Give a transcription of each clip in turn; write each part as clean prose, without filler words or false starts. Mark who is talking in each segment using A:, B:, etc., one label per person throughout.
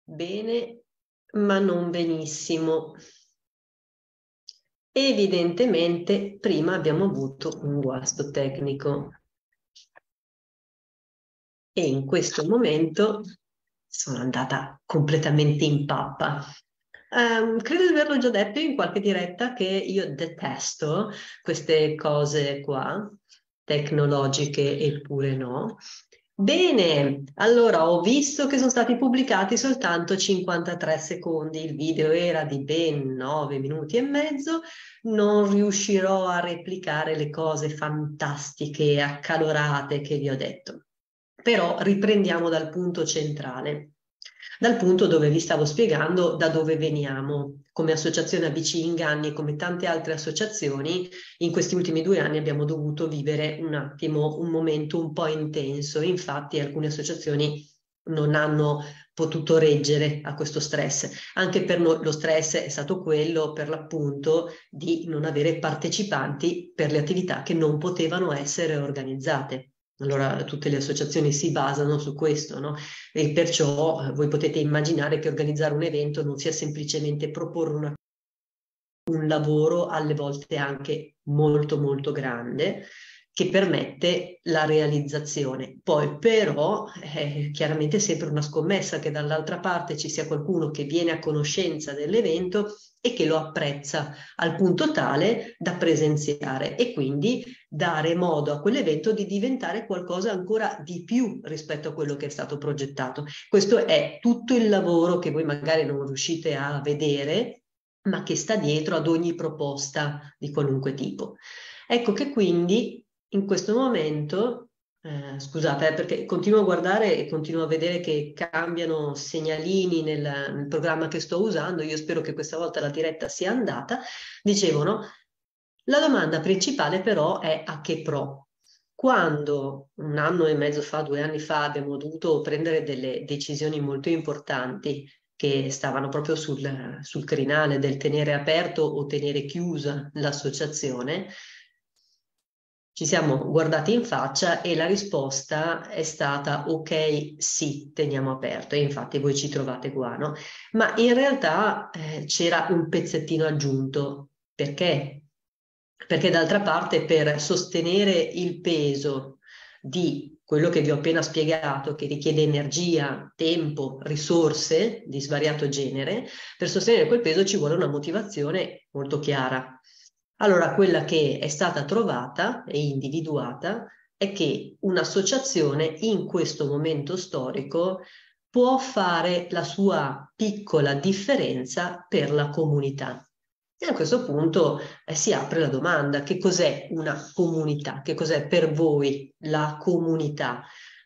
A: bene, ma non benissimo. Evidentemente prima abbiamo avuto un guasto tecnico e in questo momento sono andata completamente in pappa. Credo di averlo già detto in qualche diretta che io detesto queste cose qua, tecnologiche eppure no. Bene, allora ho visto che sono stati pubblicati soltanto 53 secondi, il video era di ben 9 minuti e mezzo, non riuscirò a replicare le cose fantastiche e accalorate che vi ho detto. Però riprendiamo dal punto centrale, dal punto dove vi stavo spiegando da dove veniamo. Come associazione ABC Inganni e come tante altre associazioni, in questi ultimi 2 anni abbiamo dovuto vivere un attimo un momento un po' intenso. Infatti alcune associazioni non hanno potuto reggere a questo stress. Anche per noi lo stress è stato quello, per l'appunto, di non avere partecipanti per le attività che non potevano essere organizzate. Allora tutte le associazioni si basano su questo, no? E perciò voi potete immaginare che organizzare un evento non sia semplicemente proporre un lavoro alle volte anche molto molto grande che permette la realizzazione. Poi però è chiaramente sempre una scommessa che dall'altra parte ci sia qualcuno che viene a conoscenza dell'evento e che lo apprezza al punto tale da presenziare e quindi dare modo a quell'evento di diventare qualcosa ancora di più rispetto a quello che è stato progettato. Questo è tutto il lavoro che voi magari non riuscite a vedere, ma che sta dietro ad ogni proposta di qualunque tipo. Ecco che quindi in questo momento, scusate, perché continuo a guardare e continuo a vedere che cambiano segnalini nel programma che sto usando, io spero che questa volta la diretta sia andata, dicevano, la domanda principale però è a che pro? Quando 1 anno e mezzo fa, 2 anni fa, abbiamo dovuto prendere delle decisioni molto importanti che stavano proprio sul crinale del tenere aperto o tenere chiusa l'associazione, ci siamo guardati in faccia e la risposta è stata ok, sì, teniamo aperto e infatti voi ci trovate qua, no? Ma in realtà c'era un pezzettino aggiunto. Perché? Perché d'altra parte per sostenere il peso di quello che vi ho appena spiegato, che richiede energia, tempo, risorse di svariato genere, per sostenere quel peso ci vuole una motivazione molto chiara. Allora, quella che è stata trovata e individuata è che un'associazione in questo momento storico può fare la sua piccola differenza per la comunità. E a questo punto si apre la domanda: che cos'è una comunità? Che cos'è per voi la comunità?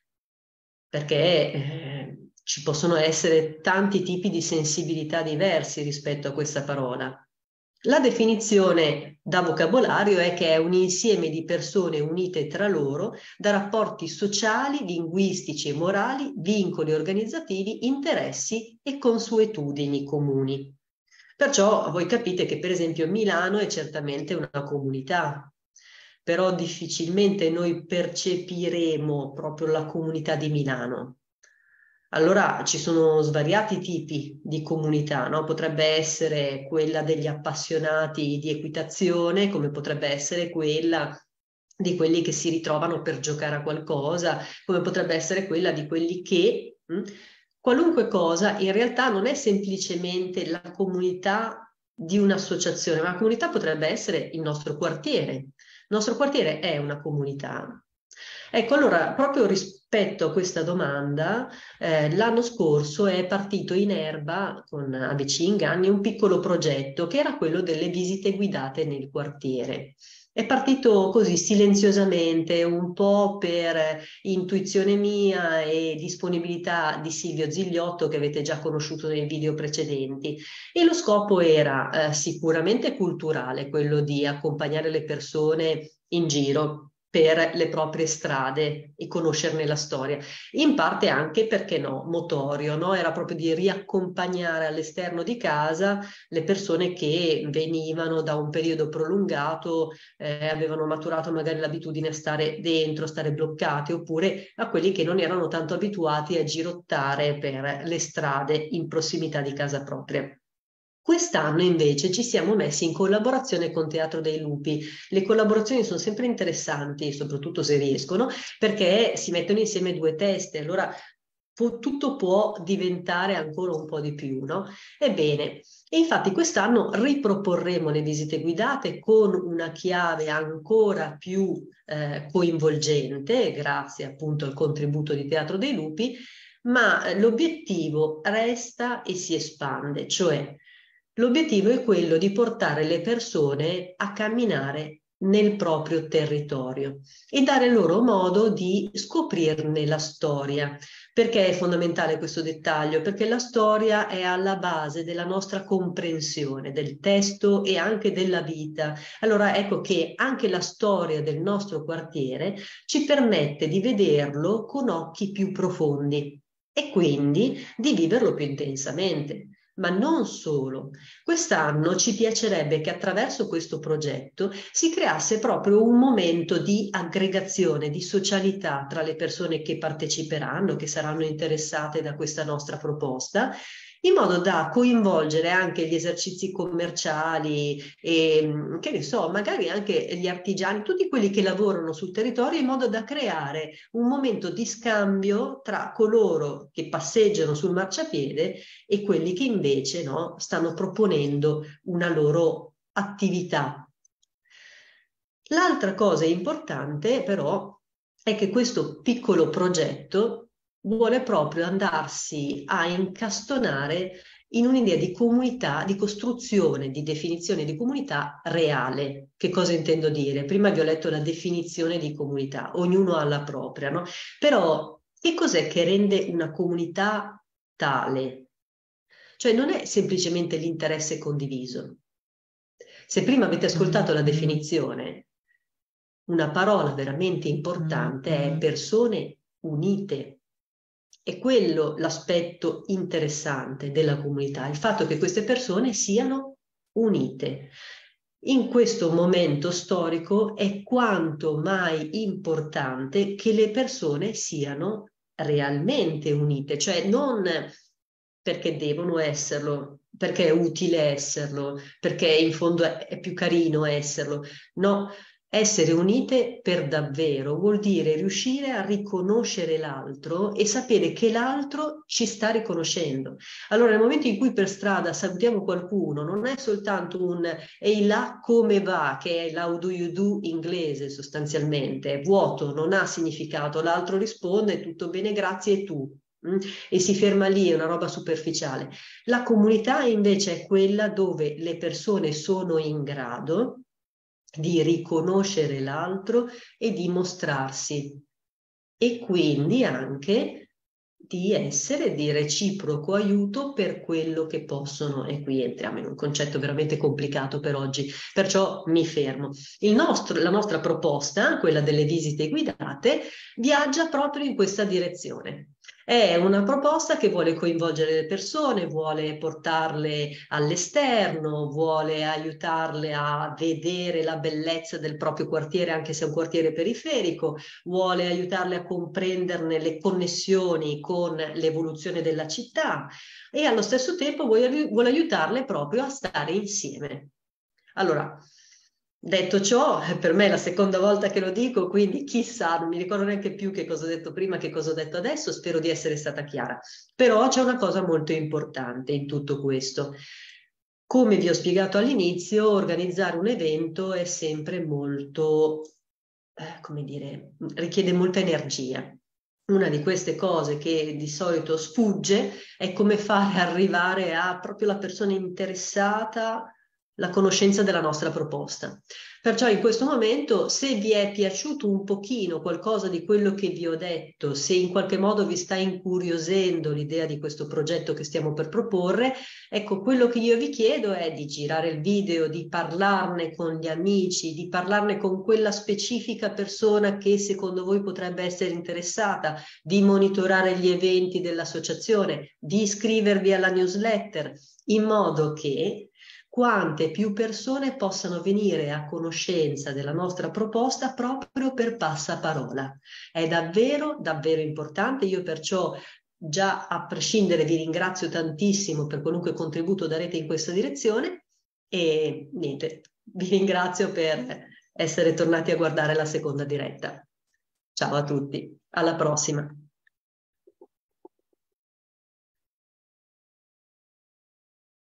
A: Perché ci possono essere tanti tipi di sensibilità diversi rispetto a questa parola. La definizione da vocabolario è che è un insieme di persone unite tra loro da rapporti sociali, linguistici e morali, vincoli organizzativi, interessi e consuetudini comuni. Perciò voi capite che per esempio Milano è certamente una comunità, però difficilmente noi percepiremo proprio la comunità di Milano. Allora ci sono svariati tipi di comunità, no? Potrebbe essere quella degli appassionati di equitazione, come potrebbe essere quella di quelli che si ritrovano per giocare a qualcosa, come potrebbe essere quella di quelli che qualunque cosa in realtà non è semplicemente la comunità di un'associazione, ma la comunità potrebbe essere il nostro quartiere. Il nostro quartiere è una comunità. Ecco, allora, proprio rispetto a questa domanda, l'anno scorso è partito in erba con ABC Inganni un piccolo progetto che era quello delle visite guidate nel quartiere. È partito così silenziosamente, un po' per intuizione mia e disponibilità di Silvio Zigliotto che avete già conosciuto nei video precedenti. E lo scopo era sicuramente culturale, quello di accompagnare le persone in giro per le proprie strade e conoscerne la storia. In parte anche, perché no, motorio, no? Era proprio di riaccompagnare all'esterno di casa le persone che venivano da un periodo prolungato, avevano maturato magari l'abitudine a stare dentro, stare bloccati, oppure a quelli che non erano tanto abituati a girottare per le strade in prossimità di casa propria. Quest'anno invece ci siamo messi in collaborazione con Teatro dei Lupi. Le collaborazioni sono sempre interessanti, soprattutto se riescono, perché si mettono insieme due teste, allora tutto può diventare ancora un po' di più, no? Ebbene, e infatti quest'anno riproporremo le visite guidate con una chiave ancora più coinvolgente, grazie appunto al contributo di Teatro dei Lupi, ma l'obiettivo resta e si espande, cioè l'obiettivo è quello di portare le persone a camminare nel proprio territorio e dare loro modo di scoprirne la storia. Perché è fondamentale questo dettaglio? Perché la storia è alla base della nostra comprensione del testo e anche della vita. Allora ecco che anche la storia del nostro quartiere ci permette di vederlo con occhi più profondi e quindi di viverlo più intensamente. Ma non solo. Quest'anno ci piacerebbe che attraverso questo progetto si creasse proprio un momento di aggregazione, di socialità tra le persone che parteciperanno, che saranno interessate da questa nostra proposta, in modo da coinvolgere anche gli esercizi commerciali e, che ne so, magari anche gli artigiani, tutti quelli che lavorano sul territorio, in modo da creare un momento di scambio tra coloro che passeggiano sul marciapiede e quelli che invece, no, stanno proponendo una loro attività. L'altra cosa importante però è che questo piccolo progetto vuole proprio andarsi a incastonare in un'idea di comunità, di costruzione, di definizione di comunità reale. Che cosa intendo dire? Prima vi ho letto la definizione di comunità, ognuno ha la propria, no? Però che cos'è che rende una comunità tale? Cioè non è semplicemente l'interesse condiviso. Se prima avete ascoltato la definizione, una parola veramente importante è persone unite. È quello l'aspetto interessante della comunità, il fatto che queste persone siano unite. In questo momento storico è quanto mai importante che le persone siano realmente unite, cioè non perché devono esserlo, perché è utile esserlo, perché in fondo è più carino esserlo. No, essere unite per davvero vuol dire riuscire a riconoscere l'altro e sapere che l'altro ci sta riconoscendo. Allora, nel momento in cui per strada salutiamo qualcuno, non è soltanto un ehi là come va, che è l'how do you do inglese sostanzialmente, è vuoto, non ha significato, l'altro risponde tutto bene, grazie e tu. E si ferma lì, è una roba superficiale. La comunità invece è quella dove le persone sono in grado di riconoscere l'altro e di mostrarsi e quindi anche di essere di reciproco aiuto per quello che possono. E qui entriamo in un concetto veramente complicato per oggi, perciò mi fermo. La nostra proposta, quella delle visite guidate, viaggia proprio in questa direzione. È una proposta che vuole coinvolgere le persone, vuole portarle all'esterno, vuole aiutarle a vedere la bellezza del proprio quartiere, anche se è un quartiere periferico, vuole aiutarle a comprenderne le connessioni con l'evoluzione della città e allo stesso tempo vuole aiutarle proprio a stare insieme. Allora, detto ciò, per me è la seconda volta che lo dico, quindi chissà, non mi ricordo neanche più che cosa ho detto prima, che cosa ho detto adesso, spero di essere stata chiara. Però c'è una cosa molto importante in tutto questo. Come vi ho spiegato all'inizio, organizzare un evento è sempre molto, come dire, richiede molta energia. Una di queste cose che di solito sfugge è come fare arrivare a proprio la persona interessata la conoscenza della nostra proposta. Perciò in questo momento, se vi è piaciuto un pochino qualcosa di quello che vi ho detto, se in qualche modo vi sta incuriosendo l'idea di questo progetto che stiamo per proporre, ecco, quello che io vi chiedo è di girare il video, di parlarne con gli amici, di parlarne con quella specifica persona che secondo voi potrebbe essere interessata, di monitorare gli eventi dell'associazione, di iscrivervi alla newsletter, in modo che quante più persone possano venire a conoscenza della nostra proposta proprio per passaparola. È davvero, davvero importante. Io perciò già a prescindere vi ringrazio tantissimo per qualunque contributo darete in questa direzione e niente, vi ringrazio per essere tornati a guardare la seconda diretta. Ciao a tutti, alla prossima.